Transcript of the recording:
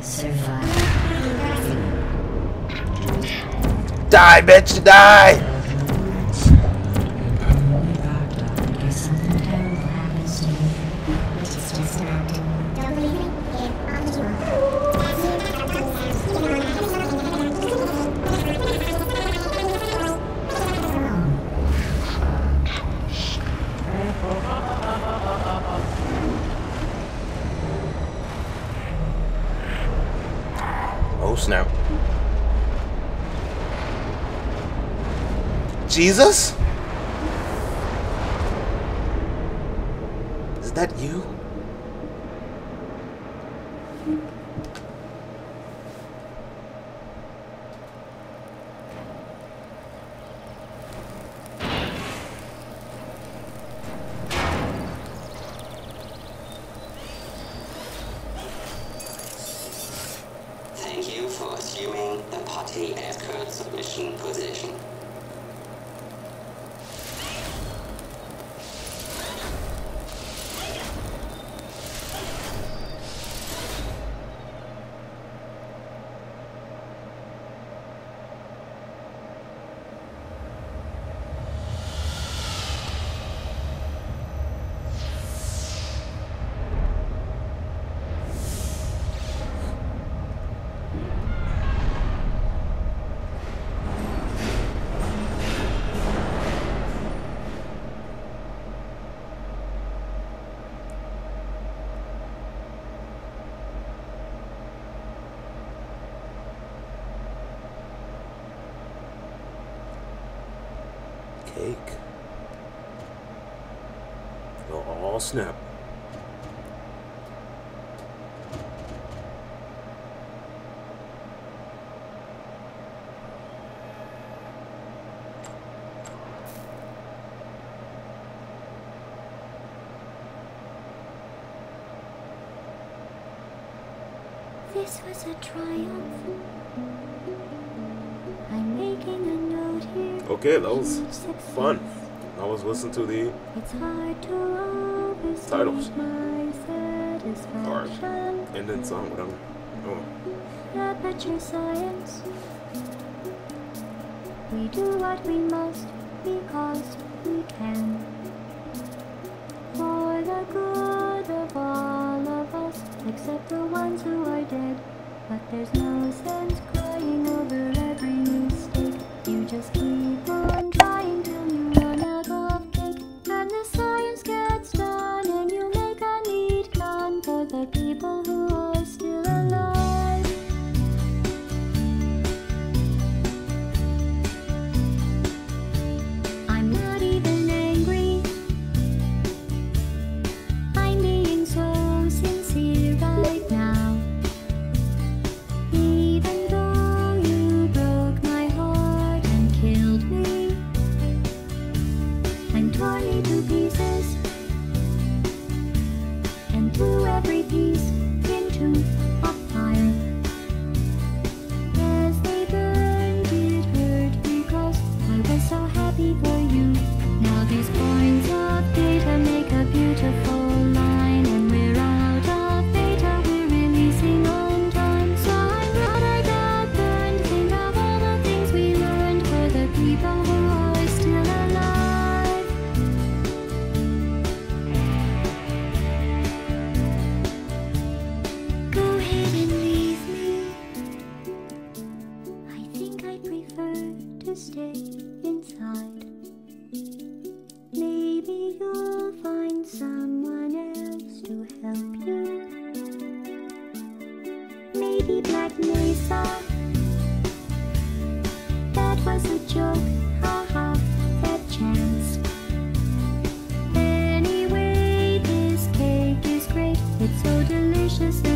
Survive. Die, bitch, die! Oh snap. Jesus? Is that you? Thank you for assuming the party escort submission position. Cake. Oh, snap. This was a triumph. I'm making a note here. Okay, that was fun. I was listening to the It's hard to titles my or satisfaction. ending song, whatever. Oh, Aperture science. We do what we must because we can. For the good of all of us, except the ones who are dead. But there's no sense crying over every mistake. You just keep on trying till you run out of cake. And the science gets done and you make a neat gun for the people who are still alive. I'm not even angry. I'm being so sincere right now. Even though you broke my heart and killed me and tore me to pieces and threw every piece into a fire. As they burned, it hurt because I was so happy for you. Now these points of data make a beautiful line, and we're out of data, we're releasing on time. So I'd rather get burned, think of all the things we learned for the people who are still alive. Go ahead and leave me. I think I'd prefer to stay inside. Maybe you'll find someone else to help you. Maybe Black Mesa. That was a joke, haha, that chance. Anyway, this cake is great, it's so delicious